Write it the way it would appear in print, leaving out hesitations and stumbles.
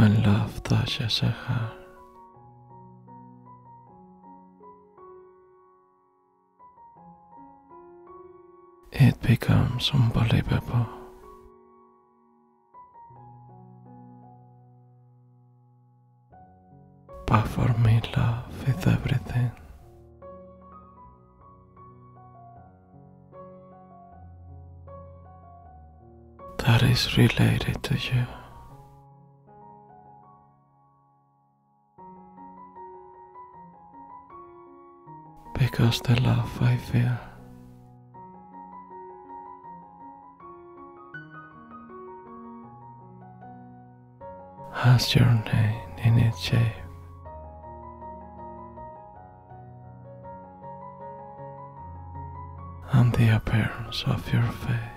When love touches a heart, it becomes unbelievable. But for me, love is everything. That is related to you. Because the love I feel has your name in its shape. And the appearance of your face.